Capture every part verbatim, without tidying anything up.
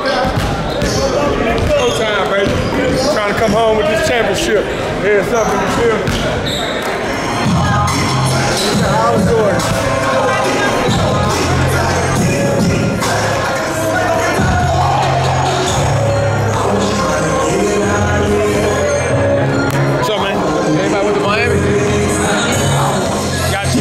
No time, baby. Trying to come home with this championship. Heads up in the field. How's Jordan? What's up, man? Anybody with the Miami? Got you.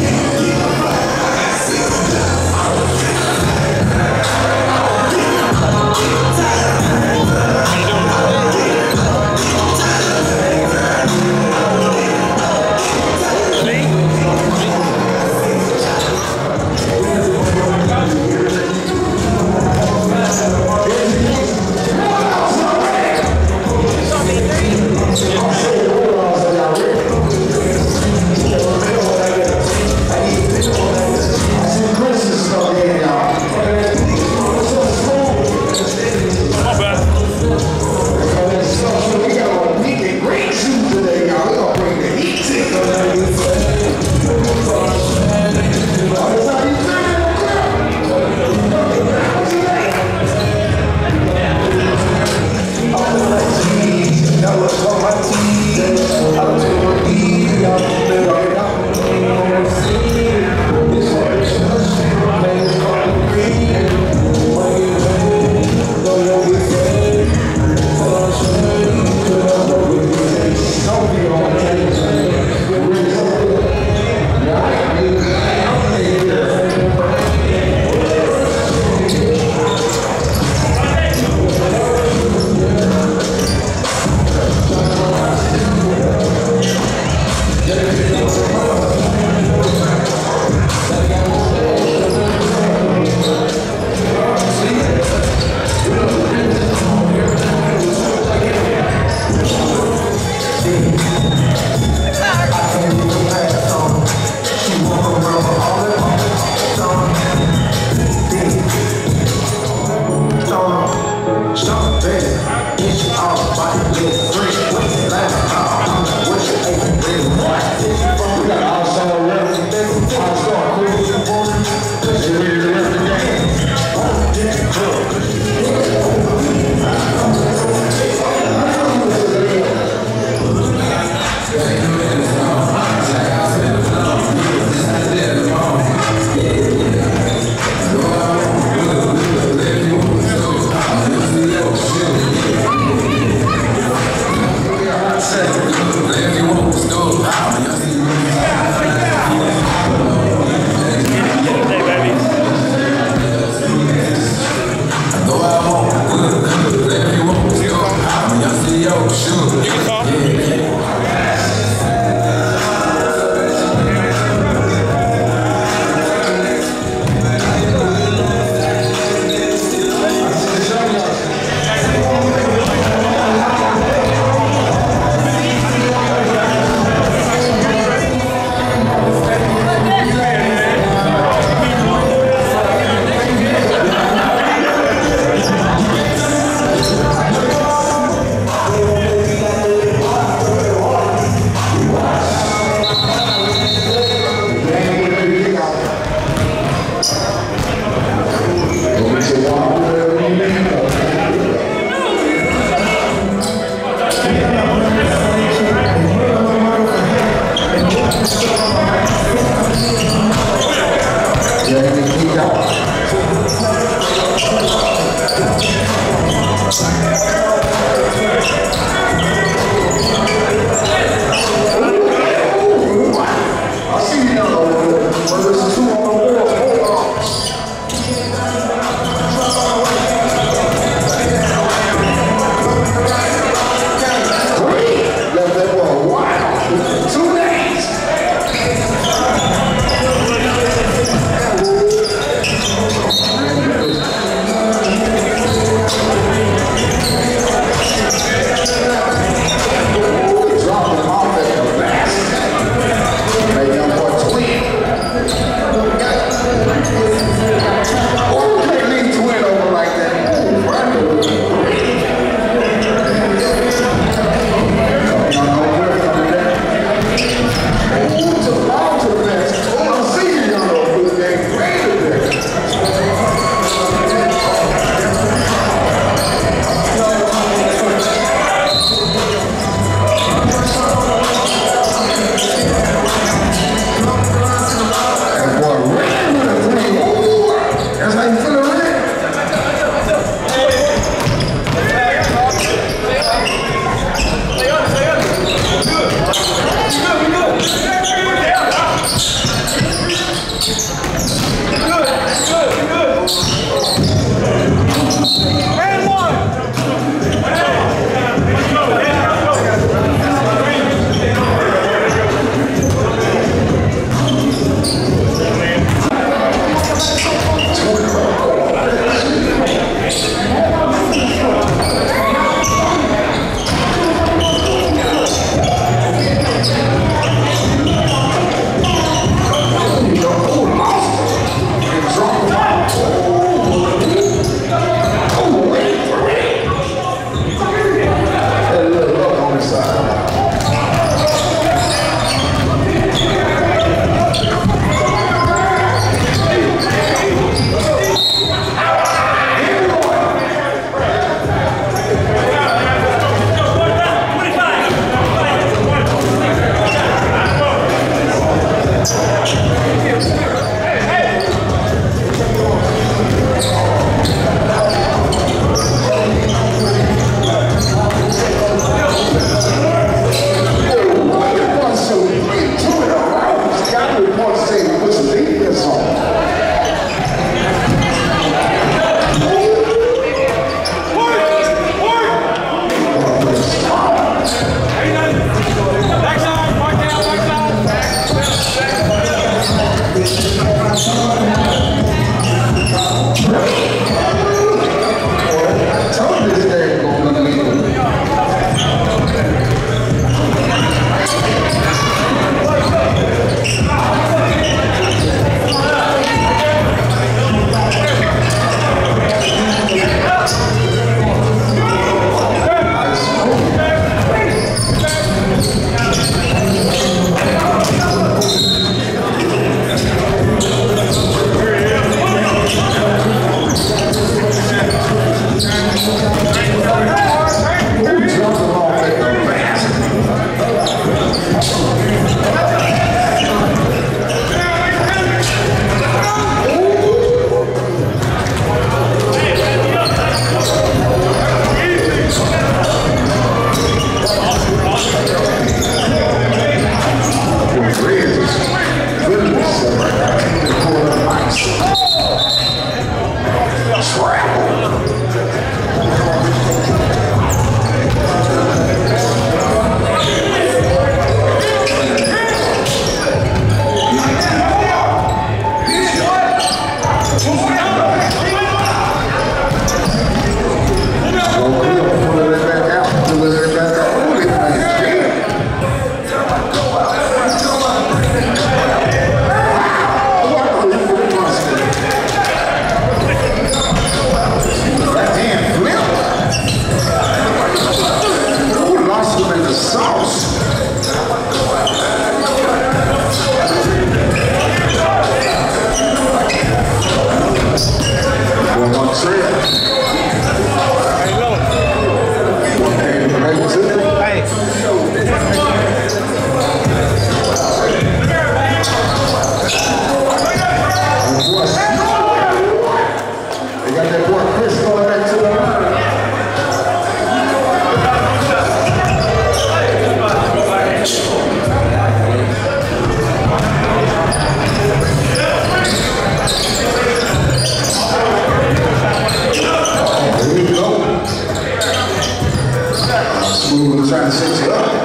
we were trying to set you up.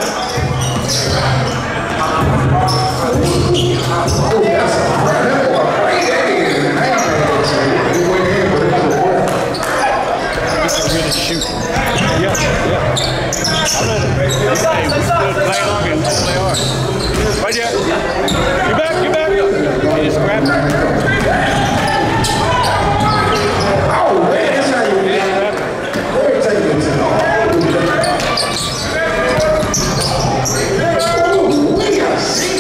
Oh, that's a that boy great day. He went in, but it was work. He can really shoot. Yeah, yeah. I let him. Hey, we stood play long and play hard. Right there. Get back, get back. He just grabbed it. Oh, man, that's how you do it. They're taking it to the oh, we got see.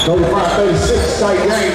thirty-five thirty-six, tight game.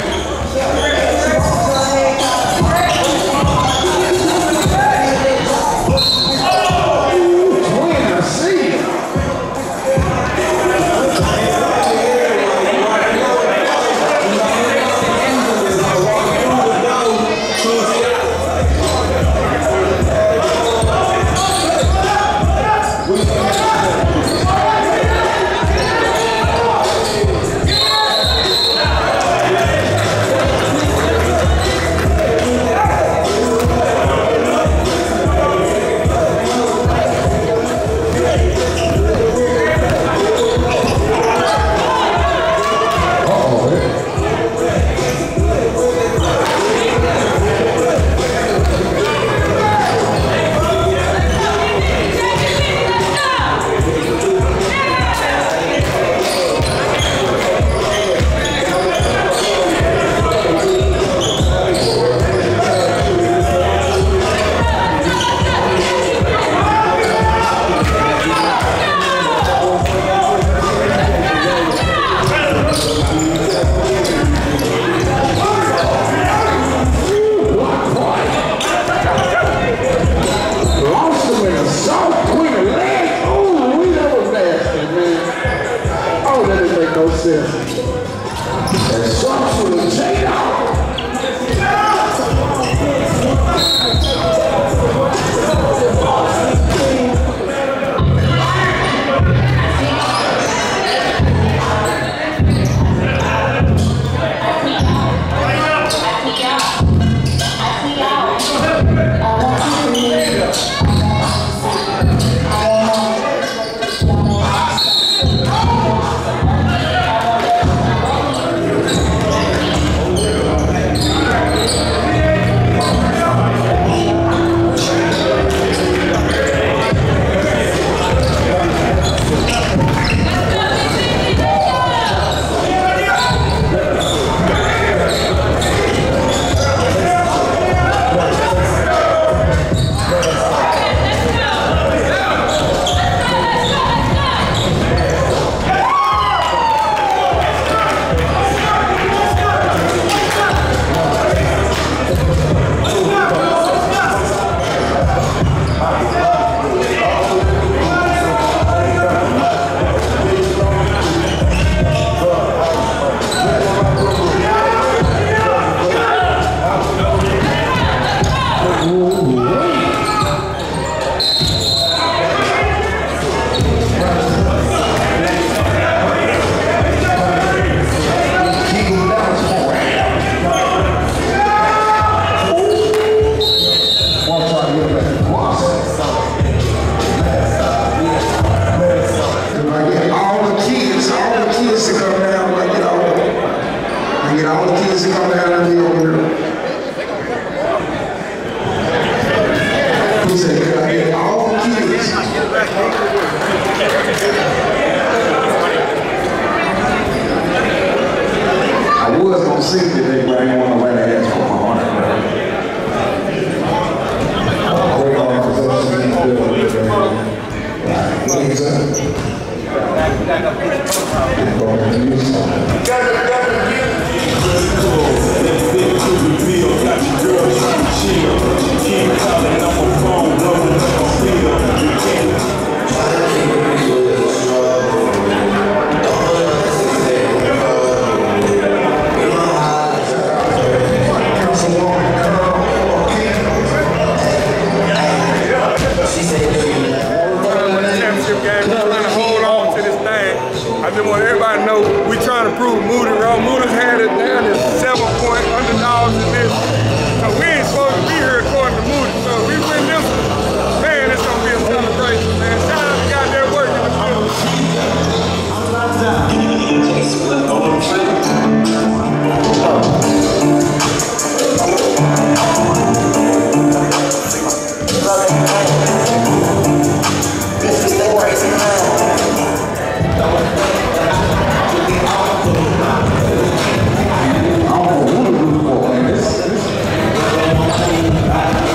I don't know who to root for, man. This, this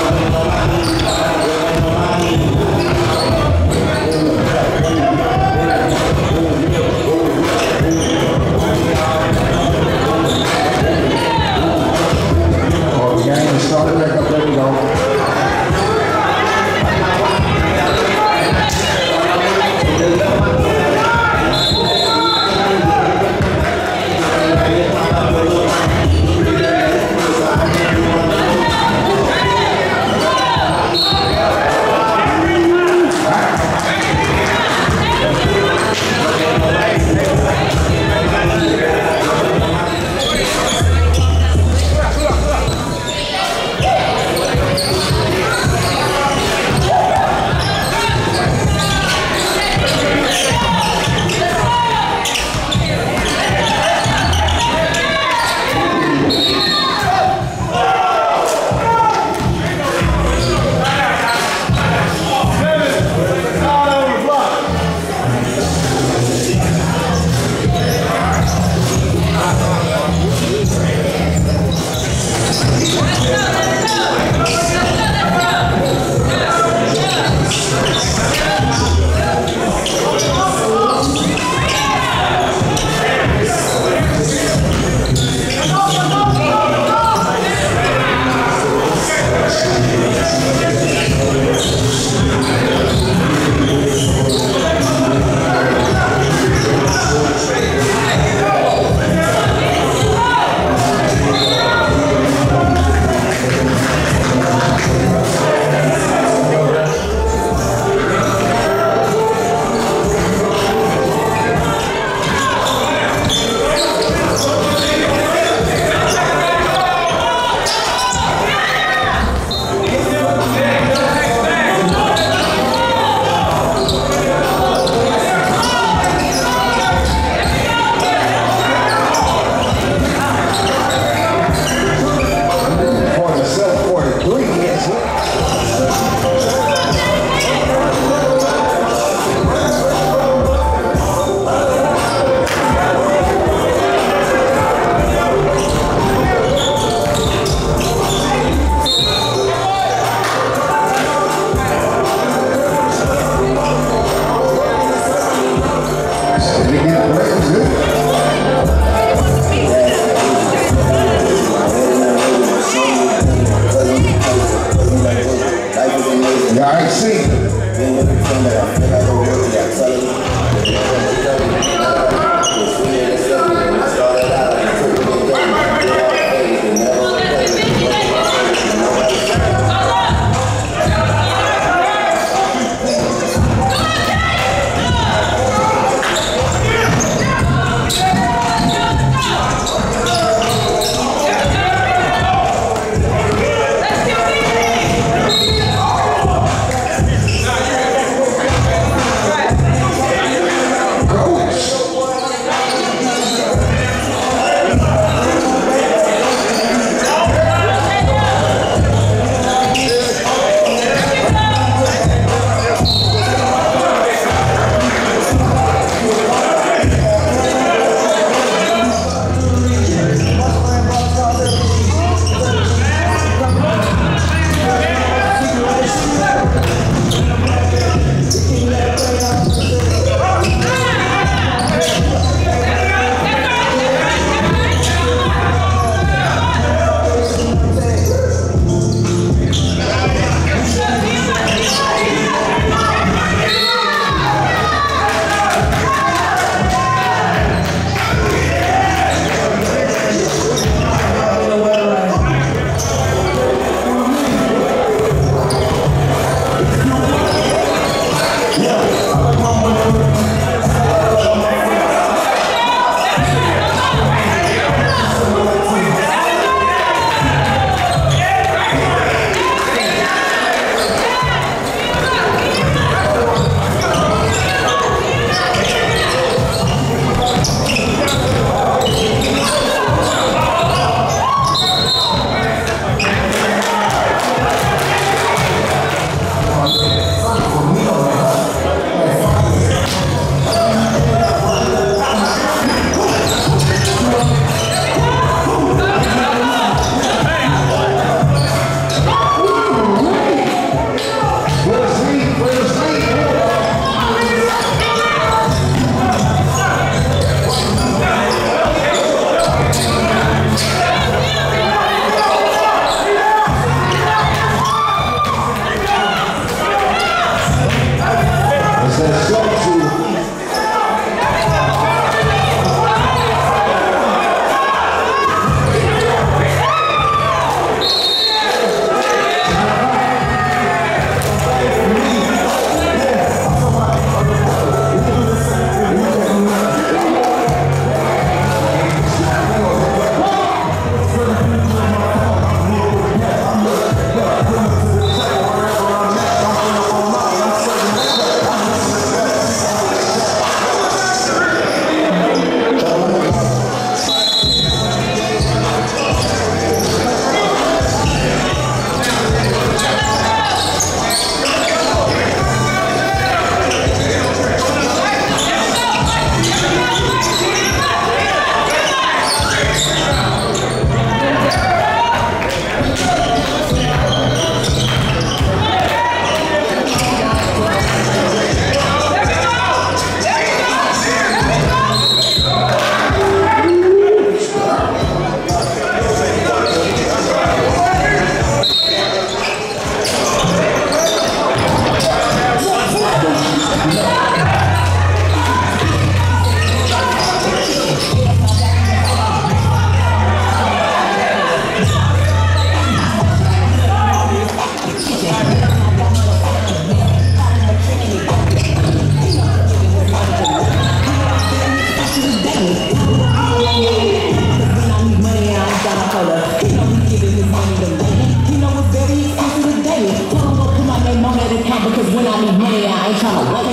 Because when I need money, I ain't trying to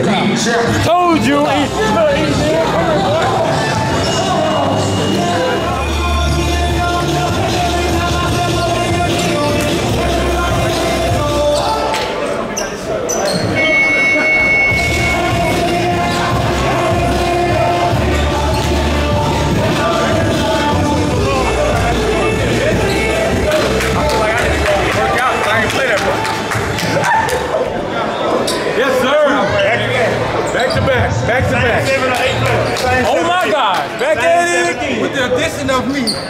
League champion. Told you. Look, he's there. Come on, boy. Yes, sir. Back to back. Back to back. Oh my God. Back at it again. With the addition of me. Yes,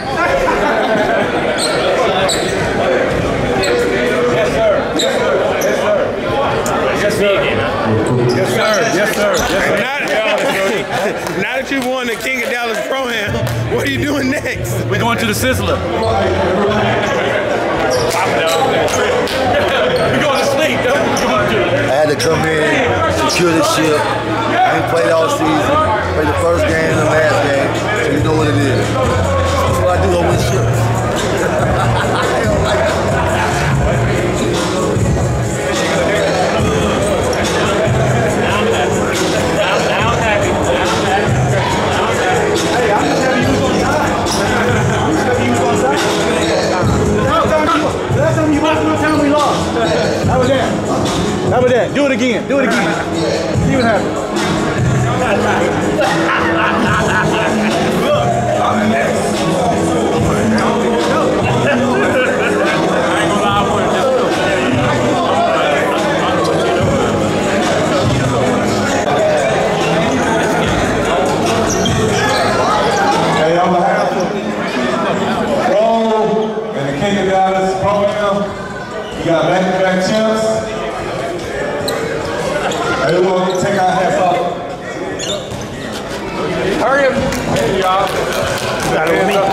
sir. Yes, sir. Yes, sir. Yes, sir. Yes, sir. Yes, sir. Now, now that you've won the King of Dallas Pro-Am, what are you doing next? We're going to the Sizzler. We're going to sleep. I had to come in, secure the ship. I ain't played all season. Played the first game and the last game, so you know what it is. That's what I do over the ship. How about that? Do it again. Do it again. See what happens. Hey, on behalf of Roll and the King of Dallas Pro-Am, we got back-to-back champs. Everyone take our hats off. Hurry up. Hey, y'all. Got it with me.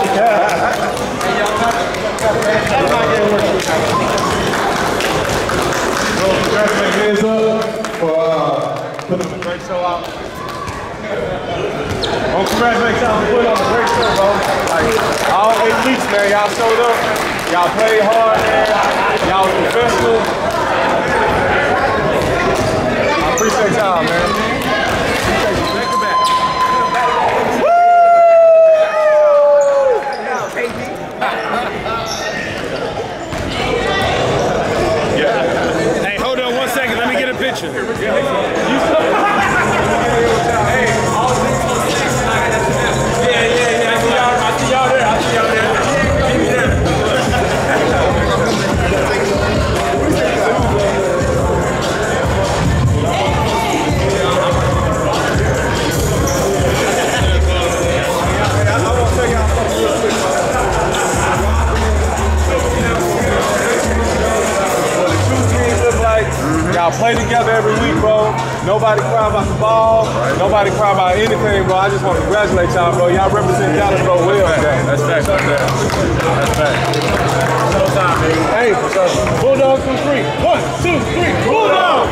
So, congratulations, hands up for uh, putting on a great show out. Well, congratulations on putting on a great show, bro. Like, all eight weeks, man, y'all showed up. Y'all played hard, man. Y'all was professional. Appreciate y'all, man. Appreciate you. Back to back. Yeah. Hey, hold on one second. Let me get a picture. Hey, all six on six tonight. Yeah, yeah, yeah. I see y'all. I see y'all there. I see y'all there. Meet me there. Y'all play together every week, bro. Nobody cry about the ball. Nobody cry about anything, bro. I just want to congratulate y'all, bro. Y'all represent Dallas, bro, well today. That's fact. That's fact. Showtime, baby. Hey, Bulldogs from three. One, two, three. Bulldogs!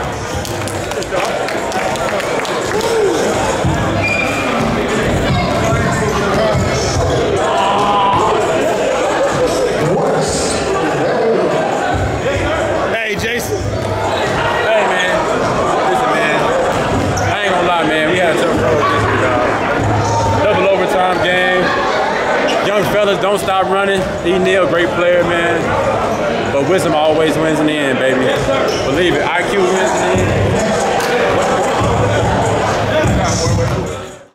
Hey, Jason. Hey, man. Listen, man. I ain't gonna lie, man. We had a tough road this week, dog. Double overtime game. Young fellas, don't stop running. E. Neal, great player, man. But wisdom always wins in the end, baby. Believe it. I Q wins in the end.